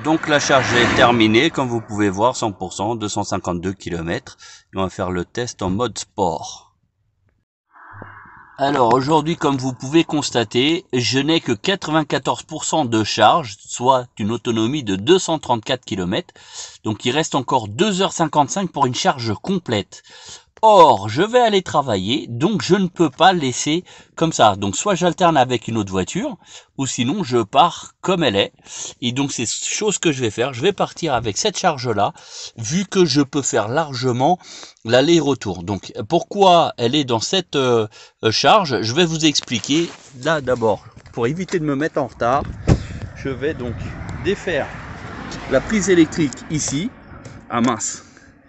Donc la charge est terminée, comme vous pouvez voir, 100%, 252 km. Et on va faire le test en mode sport. Alors aujourd'hui, comme vous pouvez constater, je n'ai que 94% de charge, soit une autonomie de 234 km. Donc il reste encore 2h55 pour une charge complète. Or, je vais aller travailler, donc je ne peux pas laisser comme ça. Donc soit j'alterne avec une autre voiture, ou sinon je pars comme elle est. Et donc c'est chose que je vais faire. Je vais partir avec cette charge-là, vu que je peux faire largement l'aller-retour. Donc pourquoi elle est dans cette charge, je vais vous expliquer. Là d'abord, pour éviter de me mettre en retard, je vais donc défaire la prise électrique ici. Ah mince,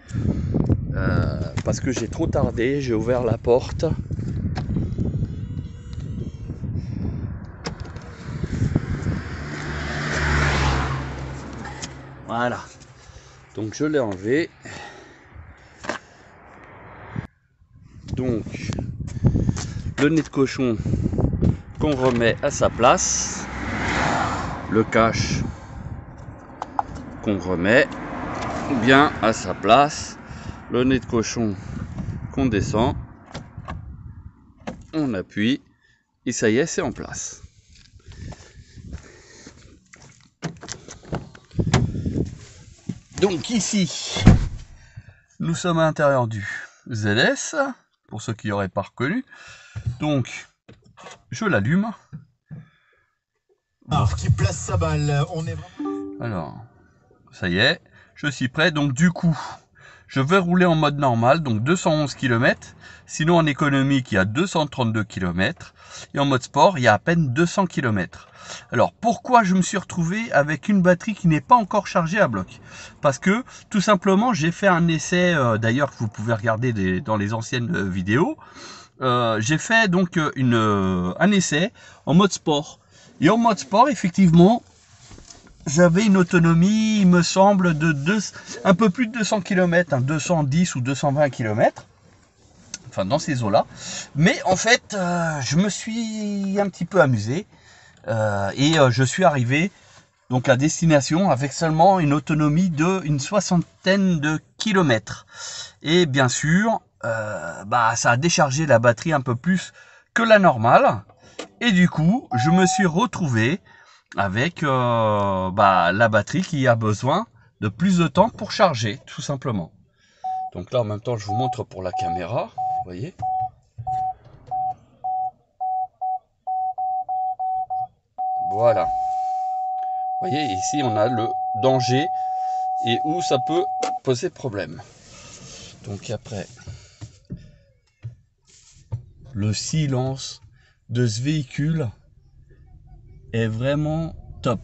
parce que j'ai trop tardé, j'ai ouvert la porte. Voilà, donc je l'ai enlevé. Donc le nez de cochon qu'on remet à sa place, le cache qu'on remet bien à sa place, le nez de cochon qu'on descend, on appuie et ça y est, c'est en place. Donc ici, nous sommes à l'intérieur du ZS, pour ceux qui n'auraient pas reconnu. Donc, je l'allume. Alors, qui place sa balle, on est... Alors, ça y est, je suis prêt. Donc du coup, je vais rouler en mode normal, donc 211 km. Sinon en économique, il y a 232 km. Et en mode sport, il y a à peine 200 km. Alors pourquoi je me suis retrouvé avec une batterie qui n'est pas encore chargée à bloc? Parce que tout simplement, j'ai fait un essai, d'ailleurs que vous pouvez regarder dans les anciennes vidéos. J'ai fait donc un essai en mode sport. Et en mode sport, effectivement, j'avais une autonomie, il me semble, de un peu plus de 200 km, hein, 210 ou 220 km, enfin dans ces eaux-là. Mais en fait, je me suis un petit peu amusé et je suis arrivé donc à destination avec seulement une autonomie de une soixantaine de kilomètres. Et bien sûr, ça a déchargé la batterie un peu plus que la normale. Et du coup, je me suis retrouvé avec la batterie qui a besoin de plus de temps pour charger, tout simplement. Donc là, en même temps, je vous montre pour la caméra, vous voyez. Voilà. Vous voyez, ici, on a le danger et où ça peut poser problème. Donc après, le silence de ce véhicule est vraiment top.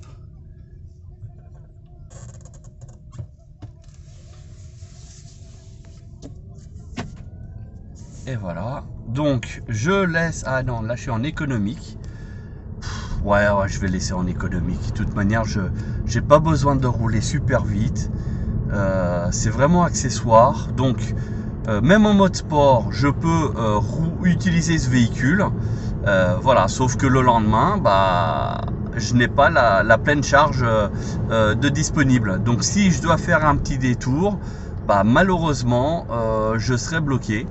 Et voilà. Donc je laisse. Ah non, là je suis en économique. Ouais, je vais laisser en économique. De toute manière, je n'ai pas besoin de rouler super vite. C'est vraiment accessoire. Donc même en mode sport, je peux utiliser ce véhicule. Voilà, sauf que le lendemain, je n'ai pas la pleine charge de disponible. Donc si je dois faire un petit détour, malheureusement, je serai bloqué.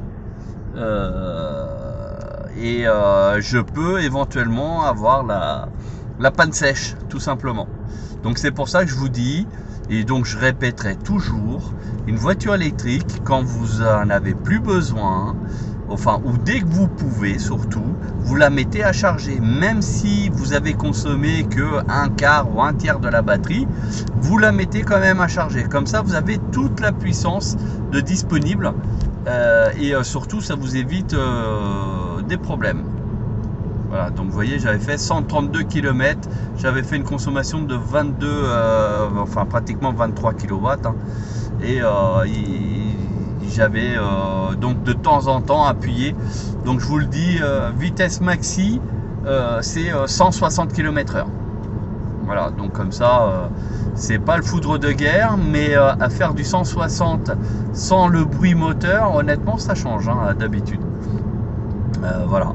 Je peux éventuellement avoir la panne sèche, tout simplement. Donc c'est pour ça que je vous dis, et donc je répéterai toujours, une voiture électrique, quand vous en avez plus besoin, enfin, ou dès que vous pouvez surtout, vous la mettez à charger. Même si vous avez consommé que un quart ou un tiers de la batterie, vous la mettez quand même à charger. Comme ça, vous avez toute la puissance de disponible et surtout, ça vous évite des problèmes. Voilà, donc vous voyez, j'avais fait 132 km, j'avais fait une consommation de 22, enfin pratiquement 23 kW, hein, et j'avais donc de temps en temps appuyé. Donc je vous le dis, vitesse maxi, c'est 160 km/h. Voilà, donc comme ça, c'est pas le foudre de guerre, mais à faire du 160 sans le bruit moteur, honnêtement, ça change hein, d'habitude. Voilà.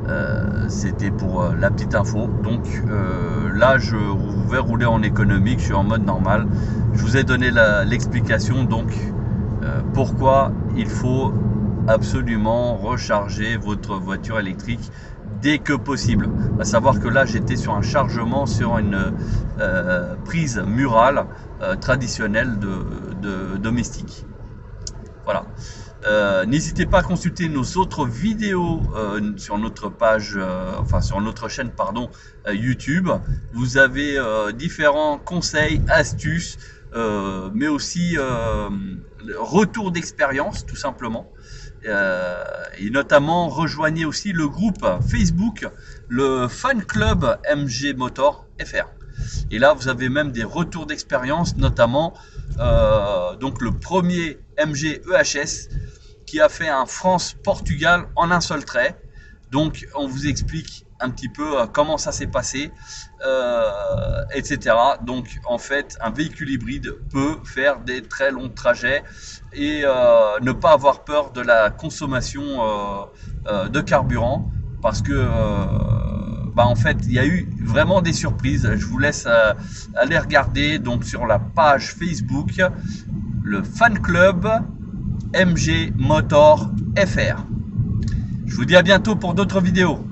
C'était pour la petite info. Donc là, je vais rouler en économique, je suis en mode normal. Je vous ai donné l'explication, donc pourquoi il faut absolument recharger votre voiture électrique dès que possible. À savoir que là, j'étais sur un chargement sur une prise murale traditionnelle de domestique. Voilà. N'hésitez pas à consulter nos autres vidéos sur notre page, enfin sur notre chaîne pardon, YouTube. Vous avez différents conseils, astuces, mais aussi retour d'expérience tout simplement. Et notamment rejoignez aussi le groupe Facebook, le Fan Club MG Motor FR. Et là, vous avez même des retours d'expérience, notamment donc le premier MG EHS qui a fait un France-Portugal en un seul trait. Donc, on vous explique un petit peu comment ça s'est passé, etc. Donc, en fait, un véhicule hybride peut faire des très longs trajets et ne pas avoir peur de la consommation de carburant parce que en fait, il y a eu vraiment des surprises. Je vous laisse aller regarder donc sur la page Facebook, le Fan Club MG Motor FR. Je vous dis à bientôt pour d'autres vidéos.